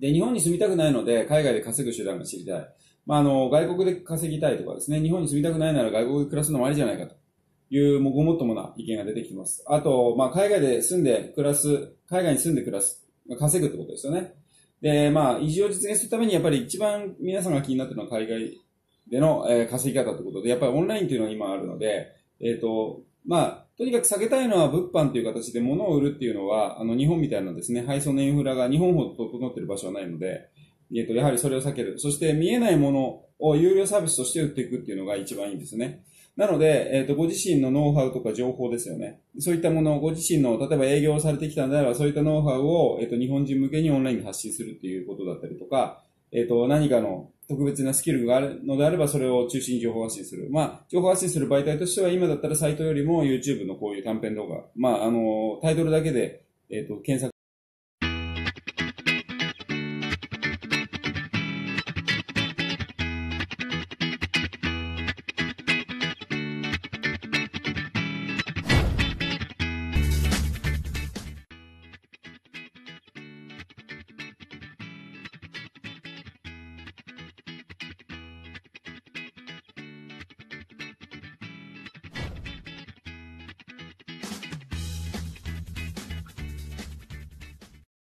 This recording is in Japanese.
で、日本に住みたくないので、海外で稼ぐ手段が知りたい。外国で稼ぎたいとかですね、日本に住みたくないなら外国で暮らすのもありじゃないかというごもっともな意見が出てきてます。あと、海外に住んで暮らす、稼ぐってことですよね。で、移住を実現するためにやっぱり一番皆さんが気になっているのは海外での、稼ぎ方ということで、やっぱりオンラインというのが今あるので、とにかく避けたいのは物販という形で物を売るっていうのは、日本みたいなですね、配送のインフラが日本ほど整っている場所はないので、やはりそれを避ける。そして見えないものを有料サービスとして売っていくっていうのが一番いいんですね。なので、ご自身のノウハウとか情報ですよね。そういったものをご自身の、例えば営業をされてきたんであれば、そういったノウハウを、日本人向けにオンラインで発信するっていうことだったりとか、何かの特別なスキルがあるのであれば、それを中心に情報発信する。情報発信する媒体としては、今だったらサイトよりも YouTube のこういう短編動画、タイトルだけで、検索